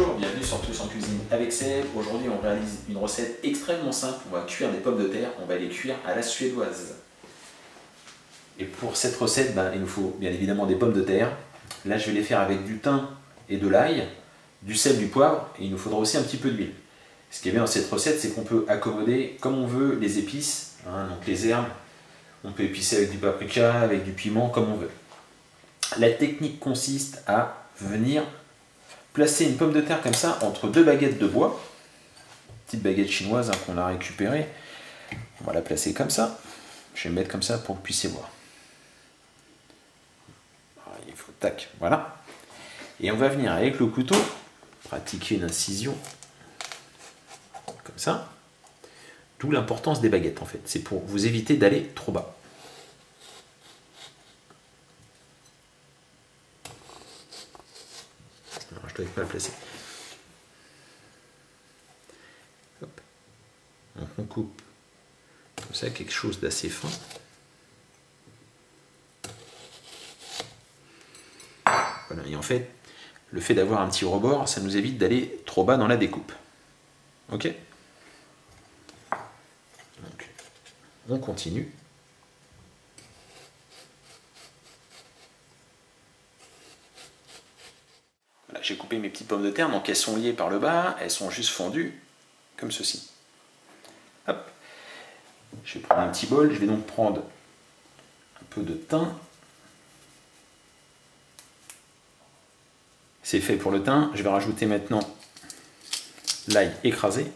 Bonjour, bienvenue sur Tous en cuisine avec Seb. Aujourd'hui on réalise une recette extrêmement simple. On va cuire des pommes de terre, on va les cuire à la suédoise. Et pour cette recette, il nous faut bien évidemment des pommes de terre. Là je vais les faire avec du thym et de l'ail, du sel, du poivre, et il nous faudra aussi un petit peu d'huile. Ce qui est bien dans cette recette, c'est qu'on peut accommoder comme on veut les épices, donc les herbes. On peut épicer avec du paprika, avec du piment, comme on veut. La technique consiste à venir placer une pomme de terre comme ça entre deux baguettes de bois, petite baguette chinoise qu'on a récupérée. On va la placer comme ça. Je vais le mettre comme ça pour que vous puissiez voir. Il faut tac, voilà. Et on va venir avec le couteau pratiquer une incision comme ça. D'où l'importance des baguettes en fait. C'est pour vous éviter d'aller trop bas. Alors, je dois être mal placé. Hop. Donc on coupe comme ça quelque chose d'assez fin. Voilà. Et en fait, le fait d'avoir un petit rebord, ça nous évite d'aller trop bas dans la découpe. Ok ? Donc, on continue. Voilà, j'ai coupé mes petites pommes de terre, donc elles sont liées par le bas, elles sont juste fondues, comme ceci. Hop. Je vais prendre un petit bol, je vais donc prendre un peu de thym. C'est fait pour le thym, je vais rajouter maintenant l'ail écrasé.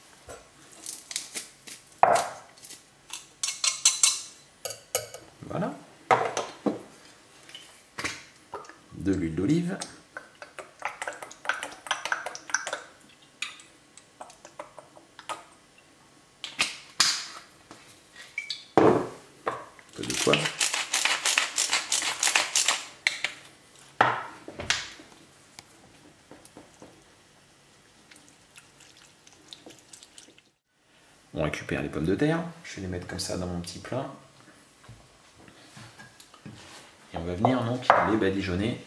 Voilà. De l'huile d'olive. Un peu de poivre. On récupère les pommes de terre. Je vais les mettre comme ça dans mon petit plat. Et on va venir donc les badigeonner.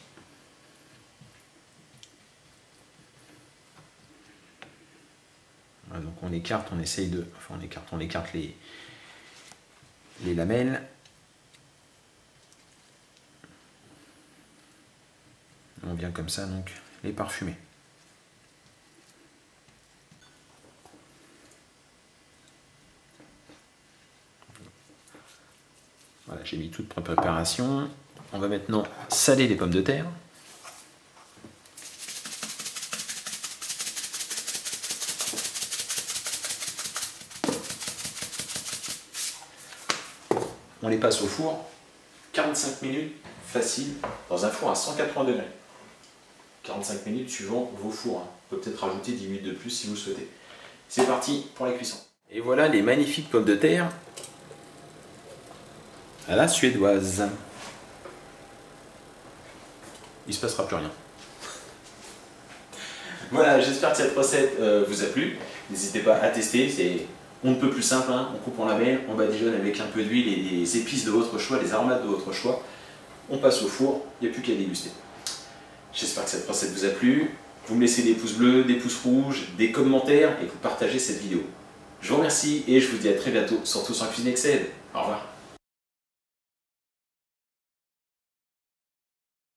Voilà, donc on écarte, on essaye de. Enfin on écarte les lamelles. On vient comme ça donc les parfumer. Voilà, j'ai mis toute préparation. On va maintenant saler les pommes de terre. On les passe au four. 45 minutes, facile, dans un four à 180 degrés. 45 minutes suivant vos fours. On peut peut-être rajouter 10 minutes de plus si vous le souhaitez. C'est parti pour la cuisson. Et voilà les magnifiques pommes de terre à la suédoise. Il se passera plus rien. Voilà, j'espère que cette recette vous a plu. N'hésitez pas à tester, c'est on ne peut plus simple. On coupe en lamelles, on badigeonne avec un peu d'huile et des épices de votre choix, des aromates de votre choix. On passe au four, il n'y a plus qu'à déguster. J'espère que cette recette vous a plu. Vous me laissez des pouces bleus, des pouces rouges, des commentaires et vous partagez cette vidéo. Je vous remercie et je vous dis à très bientôt sur Tous en cuisine avec Seb. Au revoir.